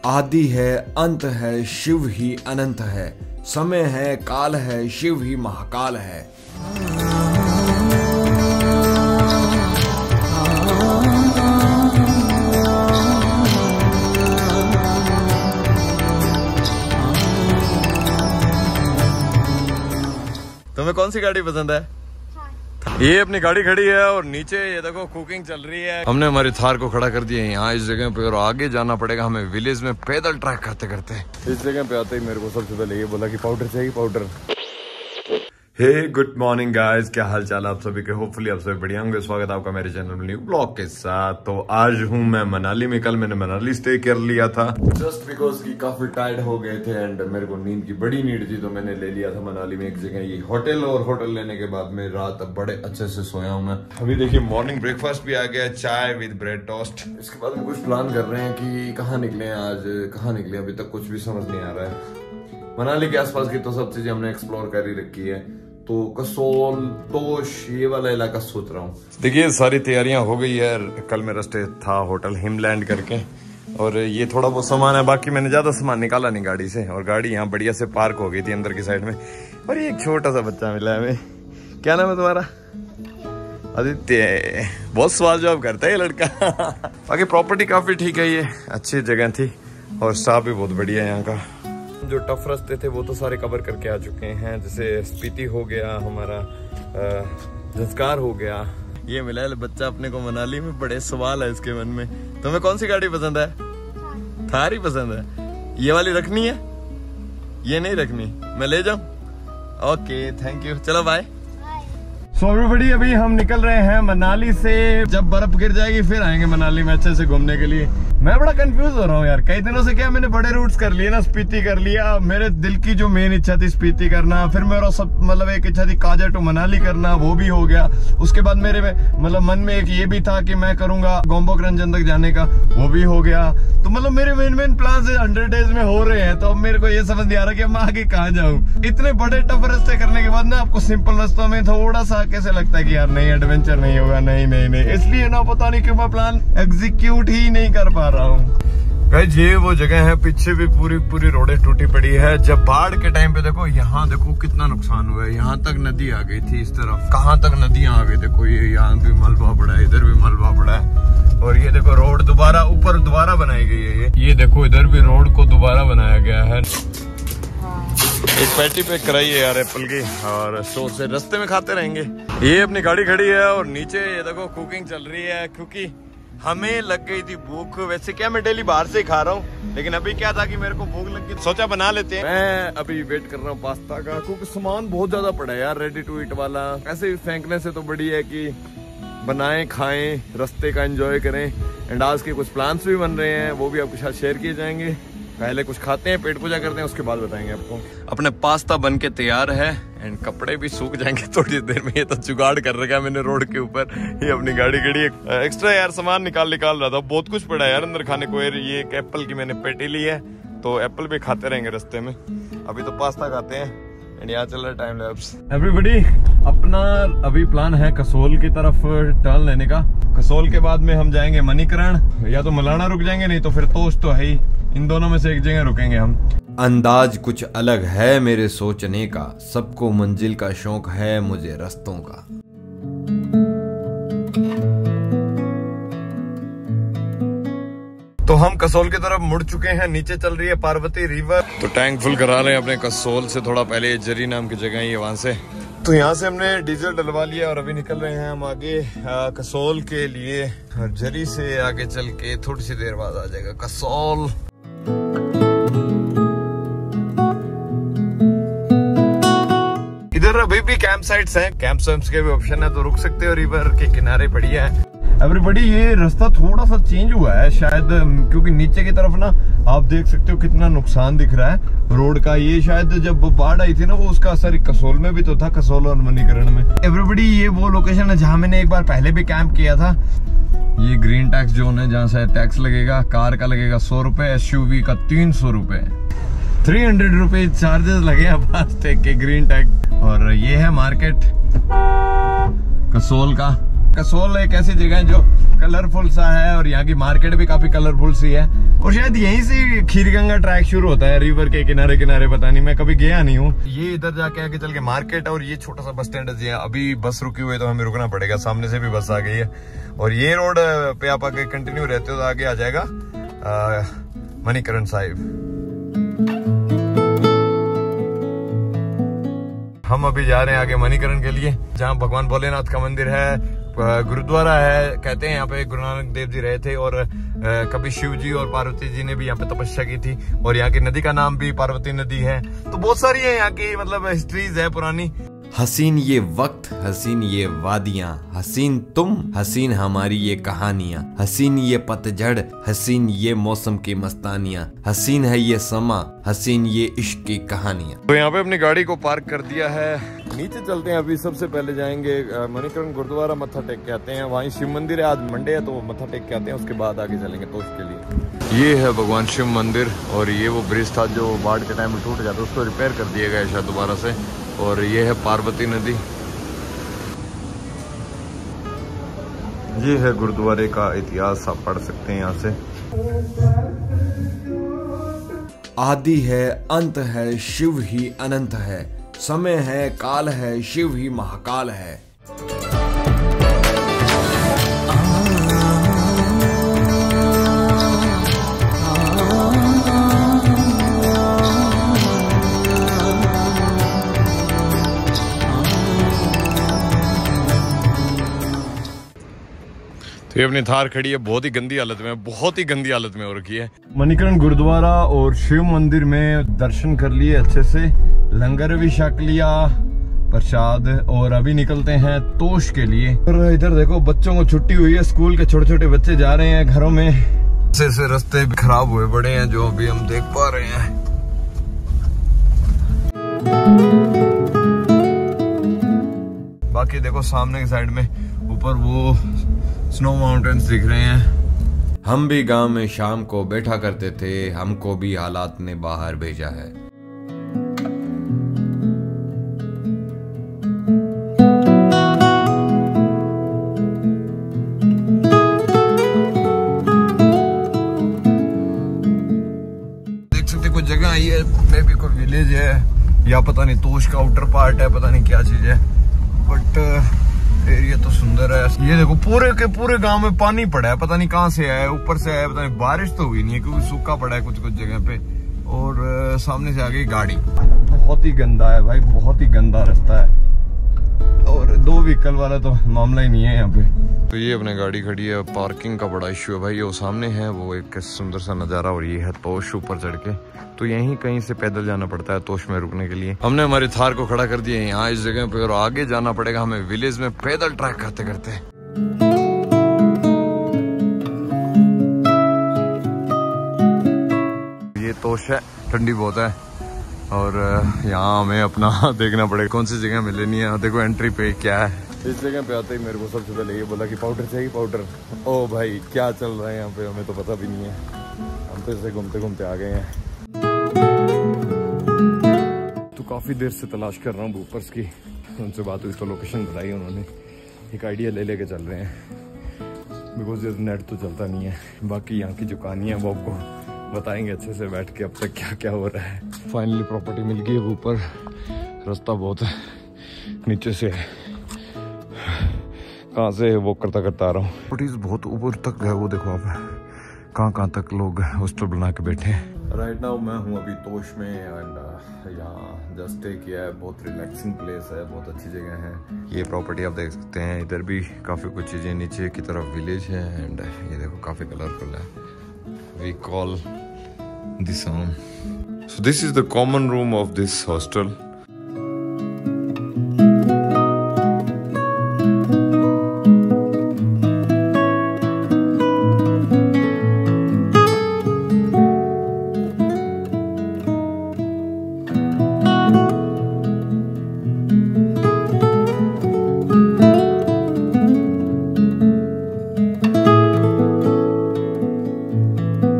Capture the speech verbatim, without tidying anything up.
आदि है, अंत है, शिव ही अनंत है। समय है, काल है, शिव ही महाकाल है। तुम्हें कौन सी गाड़ी पसंद है? ये अपनी गाड़ी खड़ी है और नीचे ये देखो कुकिंग चल रही है। हमने हमारी थार को खड़ा कर दिया है यहाँ इस जगह पे और आगे जाना पड़ेगा हमें विलेज में पैदल ट्रैक करते करते। इस जगह पे आते ही मेरे को सबसे पहले ये बोला कि पाउडर चाहिए, powder. Hey good morning guys, क्या हाल चाल आप सभी के? होपफुली आप सभी बढ़िया होंगे। स्वागत है आपका मेरे चैनल न्यू ब्लॉग के साथ। तो आज हूँ मैं मनाली में। कल मैंने मनाली स्टे कर लिया था जस्ट बिकॉज की काफी टायर्ड हो गए थे एंड मेरे को नींद की बड़ी नीड थी, तो मैंने ले लिया था मनाली में एक जगह ये होटल। और होटल लेने के बाद में रात बड़े अच्छे से सोया हूँ मैं। अभी देखिए मॉर्निंग ब्रेकफास्ट भी आ गया, चाय विद ब्रेड टोस्ट। इसके बाद हम कुछ प्लान कर रहे हैं कि कहाँ निकले आज, कहाँ निकले अभी तक कुछ भी समझ नहीं आ रहा है। मनाली के आसपास की तो सब चीजें हमने एक्सप्लोर कर ही रखी है, तो कसोल, तोश, ये वाला इलाका सोच रहा हूँ। देखिए सारी तैयारियां हो गई है। कल मेरा स्टे था होटल हिमलैंड करके और ये थोड़ा बहुत सामान है, बाकी मैंने ज्यादा सामान निकाला नहीं गाड़ी से। और गाड़ी यहाँ बढ़िया से पार्क हो गई थी अंदर की साइड में। और ये एक छोटा सा बच्चा मिला है हमें। क्या नाम है तुम्हारा? आदित्य। बहुत सवाल जवाब करता है ये लड़का। बाकी प्रॉपर्टी काफी ठीक है, ये अच्छी जगह थी और स्टाफ भी बहुत बढ़िया है यहाँ का। जो टफ रास्ते थे वो तो सारे कवर करके आ चुके हैं, जैसे स्पीति हो गया, हमारा जंस्कार हो गया। ये मिला है बच्चा अपने को मनाली में। बड़े सवाल है इसके मन में। तुम्हें कौन सी गाड़ी पसंद है? थार ही पसंद है। ये वाली रखनी है? ये नहीं रखनी, मैं ले जाऊं? ओके थैंक यू, चलो बाय। सो एवरीबॉडी अभी हम निकल रहे हैं मनाली से। जब बर्फ गिर जाएगी फिर आएंगे मनाली में अच्छे से घूमने के लिए। मैं बड़ा कंफ्यूज हो रहा हूँ यार, कई दिनों से क्या मैंने बड़े रूट्स कर लिए ना, स्पीति कर लिया। मेरे दिल की जो मेन इच्छा थी स्पीति करना, फिर मेरा सब मतलब एक इच्छा थी काजा टू मनाली करना, वो भी हो गया। उसके बाद मेरे में मतलब मन में एक ये भी था कि मैं करूंगा गोम्बोक रंजन तक जाने का, वो भी हो गया। तो मतलब मेरे main main plan hundred days में हो रहे हैं। तो अब मेरे को ये समझ नहीं आ रहा कि मैं आगे कहाँ जाऊँ। इतने बड़े टफ रास्ते करने के बाद ना आपको सिंपल रास्तों में थोड़ा सा कैसे लगता है कि यार नहीं एडवेंचर नहीं होगा, नहीं नहीं नहीं। इसलिए ना पता नहीं क्यों मैं प्लान एग्जीक्यूट ही नहीं कर पा रहा हूँ। गाइस ये वो जगह है, पीछे भी पूरी पूरी रोडें टूटी पड़ी है। जब बाढ़ के टाइम पे देखो यहाँ देखो कितना नुकसान हुआ है। यहाँ तक नदी आ गई थी, इस तरफ कहाँ तक नदियां आ गई। देखो ये यहाँ भी मलबा पड़ा है, इधर भी मलबा पड़ा है। और ये देखो रोड दोबारा ऊपर दोबारा बनाई गई है। ये ये देखो इधर भी रोड को दोबारा बनाया गया है। एक पैटी पैक कराई है यार एप्पल की और सो से रास्ते में खाते रहेंगे। ये अपनी गाड़ी खड़ी है और नीचे ये देखो कुकिंग चल रही है, क्योंकि हमें लग गई थी भूख। वैसे क्या मैं डेली बाहर से ही खा रहा हूँ, लेकिन अभी क्या था कि मेरे को भूख लग गई, सोचा बना लेते हैं। मैं अभी वेट कर रहा हूँ पास्ता का, क्योंकि सामान बहुत ज्यादा पड़ा है यार रेडी टू ईट वाला। ऐसे ही फेंकने से तो बढ़िया है कि बनाएं, खाएं, रास्ते का एंजॉय करें। एंड आज के कुछ प्लान्स भी बन रहे हैं, वो भी आपके साथ शेयर किए जाएंगे। पहले कुछ खाते हैं, पेट पूजा करते हैं, उसके बाद बताएंगे आपको। अपने पास्ता बन के तैयार है एंड कपड़े भी सूख जाएंगे थोड़ी देर में। ये तो जुगाड़ कर रखा है मैंने रोड के ऊपर। ये अपनी गाड़ी खड़ी है। एक्स्ट्रा यार सामान निकाल निकाल रहा था, बहुत कुछ पड़ा है यार अंदर खाने को। ये एक एप्पल की मैंने पेटी ली है, तो एप्पल भी खाते रहेंगे रास्ते में। अभी तो पास्ता खाते हैं एंड यहाँ चल रहा है टाइम लैप्स। एवरीबॉडी अपना अभी प्लान है कसोल की तरफ टर्न लेने का। कसोल के बाद में हम जाएंगे मणिकरण, या तो मलाना रुक जाएंगे, नहीं तो फिर तोश तो है ही। इन दोनों में से एक जगह रुकेंगे हम। अंदाज कुछ अलग है मेरे सोचने का, सबको मंजिल का शौक है, मुझे रास्तों का। तो हम कसोल की तरफ मुड़ चुके हैं, नीचे चल रही है पार्वती रिवर। तो टैंक फुल करा रहे हैं अपने कसोल से थोड़ा पहले। जरी नाम की जगह है वहां से, तो यहाँ से हमने डीजल डलवा लिया और अभी निकल रहे हैं हम आगे आ, कसोल के लिए। जरी से आगे चल के थोड़ी सी देर बाद आ जाएगा कसोल। इधर अभी भी कैंप साइट्स हैं, कैंप साइट्स के भी ऑप्शन है, तो रुक सकते हो। रिवर के किनारे बढ़िया है। एवरीबॉडी ये रास्ता थोड़ा सा चेंज हुआ है शायद, क्योंकि नीचे की तरफ ना आप देख सकते हो कितना नुकसान दिख रहा है रोड का। ये शायद जब बाढ़ आई थी ना, वो उसका असर कसोल में भी तो था, कसोल और मणिकरण में। एवरीबॉडी ये वो लोकेशन है जहाँ मैंने एक बार पहले भी कैंप किया था। ये ग्रीन टैक्स जोन है, जहाँ से टैक्स लगेगा। कार का लगेगा सौ रुपए, एसयूवी का तीन सौ रुपए, थ्री हंड्रेड रुपए चार्जेस लगे फास्टैग के, ग्रीन टैग। और ये है मार्केट कसोल का। कसोल एक ऐसी जगह है जो कलरफुल सा है और यहाँ की मार्केट भी काफी कलरफुल सी है। और शायद यहीं से खीरगंगा ट्रैक शुरू होता है, रिवर के किनारे किनारे, पता नहीं, मैं कभी गया नहीं हूँ। ये इधर जाके आगे चल के मार्केट और ये छोटा सा बस स्टैंड है। अभी बस रुकी हुई है तो हमें रुकना पड़ेगा, सामने से भी बस आ गई है। और ये रोड पे आप आगे कंटिन्यू रहते हो तो आगे आ जाएगा मणिकरण साहिब। हम अभी जा रहे हैं आगे मणिकरण के लिए, जहाँ भगवान भोलेनाथ का मंदिर है, गुरुद्वारा है। कहते हैं यहाँ पे गुरु नानक देव जी रहे थे और कभी शिव जी और पार्वती जी ने भी यहाँ पे तपस्या की थी। और यहाँ की नदी का नाम भी पार्वती नदी है। तो बहुत सारी है यहाँ की, मतलब हिस्ट्रीज है पुरानी। हसीन ये वक्त, हसीन ये वादियाँ, हसीन तुम, हसीन हमारी ये कहानियाँ, हसीन ये पतझड़, हसीन ये मौसम की मस्तानियाँ, हसीन है ये समा, हसीन ये इश्क की कहानियाँ। तो यहाँ पे अपनी गाड़ी को पार्क कर दिया है, नीचे चलते हैं। अभी सबसे पहले जाएंगे मणिकरण गुरुद्वारा, मत्था टेक के आते हैं। वहीं शिव मंदिर है, आज मंडे है तो मत्था टेक के आते हैं, उसके बाद आगे चलेंगे तो उसके लिए। ये है भगवान शिव मंदिर और ये वो ब्रिज था जो बाढ़ के टाइम में टूट जाता, उसको रिपेयर कर दिया गया शायद दोबारा से। और ये है पार्वती नदी। ये है गुरुद्वारे का इतिहास, आप पढ़ सकते हैं यहाँ से। आदि है, अंत है, शिव ही अनंत है, समय है, काल है, शिव ही महाकाल है। तो ये अपनी थार खड़ी है, बहुत ही गंदी हालत में, बहुत ही गंदी हालत में हो रखी है। मणिकरण गुरुद्वारा और शिव मंदिर में दर्शन कर लिए अच्छे से, लंगर भी छक लिया, प्रसाद, और अभी निकलते हैं तोश के लिए। और इधर देखो बच्चों को छुट्टी हुई है, स्कूल के छोटे छोटे बच्चे जा रहे हैं घरों में। ऐसे ऐसे रास्ते भी खराब हुए पड़े हैं जो अभी हम देख पा रहे हैं। बाकी देखो सामने की साइड में ऊपर वो स्नो माउंटेन्स दिख रहे हैं। हम भी गांव में शाम को बैठा करते थे, हमको भी हालात ने बाहर भेजा है। देख सकते कुछ जगह आई है, मे भी कोई विलेज है या पता नहीं तोश का आउटर पार्ट है, पता नहीं क्या चीज है, बट एरिया तो सुंदर है। ये देखो पूरे के पूरे गांव में पानी पड़ा है, पता नहीं कहां से आया है, ऊपर से आया, पता नहीं, बारिश तो हुई नहीं है क्योंकि सूखा पड़ा है कुछ कुछ जगह पे। और सामने से आ गई गाड़ी, बहुत ही गंदा है भाई, बहुत ही गंदा रास्ता है। और दो व्हीकल वाला तो मामला ही नहीं है यहाँ पे। तो ये अपने गाड़ी खड़ी है, पार्किंग का बड़ा इश्यू है भाई। वो सामने है वो एक सुंदर सा नजारा, और ये है तोश ऊपर चढ़ के। तो यहीं कहीं से पैदल जाना पड़ता है तोश में रुकने के लिए। हमने हमारी थार को खड़ा कर दिया है यहाँ इस जगह पे, और आगे जाना पड़ेगा हमें विलेज में पैदल ट्रैक करते करते। ये तोश है, ठंडी बहुत है, और यहाँ हमें अपना देखना पड़ेगा कौन सी जगह मिले नहीं है। देखो एंट्री पे क्या है। इस जगह पे आते ही मेरे को सबसे पहले ये बोला कि पाउडर चाहिए, पाउडर। ओ भाई क्या चल रहा है यहाँ पे, हमें तो पता भी नहीं है, हम तो ऐसे घूमते घूमते आ गए हैं। तो काफी देर से तलाश कर रहा हूँ बूपर्स की, उनसे बात हुई तो लोकेशन बताई उन्होंने, एक आइडिया ले लेके चल रहे हैं, बिकॉज नेट तो चलता नहीं है। बाकी यहाँ की जो कहानियाँ वो आपको बताएंगे अच्छे से बैठ के अब तक क्या क्या हो रहा है। फाइनली प्रॉपर्टी मिल गई है ऊपर, रास्ता बहुत है नीचे से, कहाँ से वॉक करता करता आ रहा हूँ। प्रॉपर्टीज बहुत ऊपर तक है, वो देखो आप कहाँ कहाँ तक लोग हॉस्टल बना के बैठे हैं। राइट नाउ मैं हूँ अभी तोश में, एंड यहाँ जस्ट स्टे किया है, बहुत रिलैक्सिंग प्लेस है, बहुत अच्छी जगह है। ये प्रॉपर्टी आप देख सकते हैं, इधर भी काफ़ी कुछ चीज़ें, नीचे की तरफ विलेज है, एंड ये देखो काफ़ी कलरफुल है। We call this home. So this is the common room of this hostel.